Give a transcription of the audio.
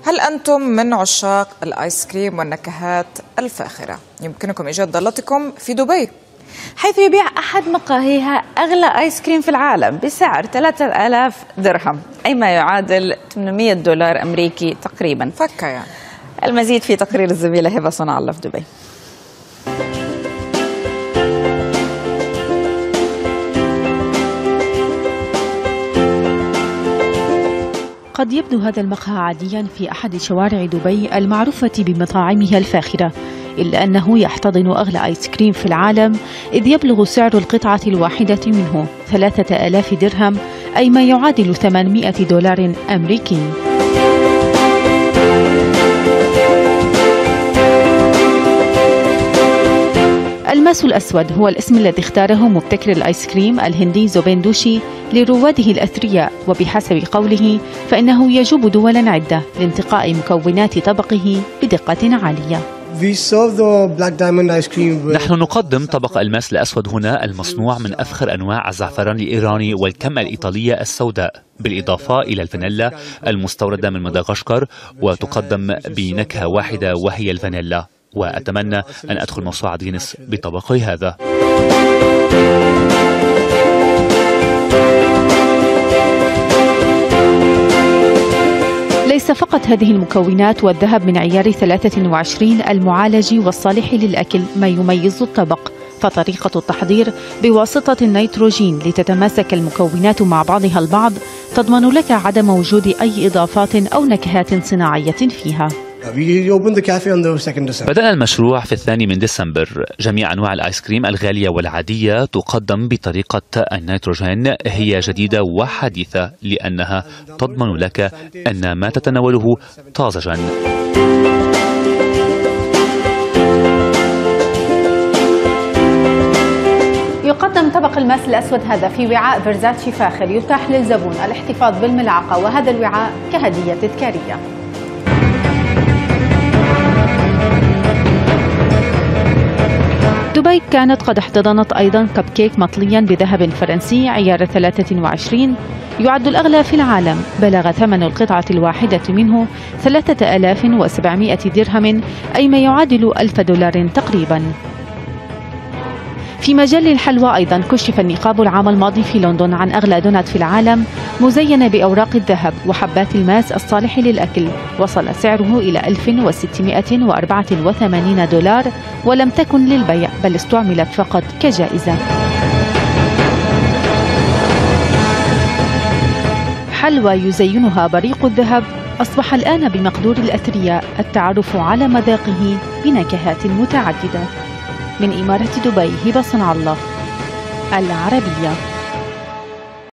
هل أنتم من عشاق الآيس كريم والنكهات الفاخرة؟ يمكنكم إيجاد ضالتكم في دبي، حيث يبيع أحد مقاهيها أغلى آيس كريم في العالم بسعر 3000 درهم، أي ما يعادل $800 أمريكي تقريبا. فكة يعني. المزيد في تقرير الزميلة هبة صنع الله في دبي. قد يبدو هذا المقهى عاديا في أحد شوارع دبي المعروفة بمطاعمها الفاخرة، إلا أنه يحتضن أغلى آيس كريم في العالم، إذ يبلغ سعر القطعة الواحدة منه 3000 درهم، أي ما يعادل $800 أمريكي. الماس الأسود هو الاسم الذي اختاره مبتكر الآيس كريم الهندي زوبين دوشي لرواده الأثرياء، وبحسب قوله فإنه يجوب دولا عدة لانتقاء مكونات طبقه بدقة عالية. نحن نقدم طبق الماس الأسود هنا المصنوع من أفخر أنواع الزعفران الإيراني والكمة الإيطالية السوداء، بالإضافة إلى الفانيلا المستوردة من مدغشقر، وتقدم بنكهة واحدة وهي الفانيلا. وأتمنى أن أدخل موسوعة غينيس بطبقي هذا. ليس فقط هذه المكونات والذهب من عيار 23 المعالج والصالح للأكل ما يميز الطبق، فطريقة التحضير بواسطة النيتروجين لتتماسك المكونات مع بعضها البعض تضمن لك عدم وجود أي إضافات أو نكهات صناعية فيها. بدأنا المشروع في 2 ديسمبر. جميع أنواع الآيس كريم الغالية والعادية تقدم بطريقة النيتروجين، هي جديدة وحديثة لأنها تضمن لك أن ما تتناوله طازجا. يقدم طبق الماس الأسود هذا في وعاء فيرزاتشي فاخر يتاح للزبون الاحتفاظ بالملعقة، وهذا الوعاء كهدية تذكارية. دبي كانت قد احتضنت أيضا كب كيك مطليا بذهب فرنسي عيار 23 يعد الأغلى في العالم، بلغ ثمن القطعة الواحدة منه 3700 درهم، أي ما يعادل $1000 تقريبا. في مجال الحلوى أيضا كشف النقاب العام الماضي في لندن عن أغلى دونات في العالم مزينة بأوراق الذهب وحبات الماس الصالح للأكل، وصل سعره إلى $1684، ولم تكن للبيع بل استعملت فقط كجائزة. حلوى يزينها بريق الذهب أصبح الآن بمقدور الأثرياء التعرف على مذاقه بنكهات متعددة. من إمارة دبي، هبة صنع الله، العربية.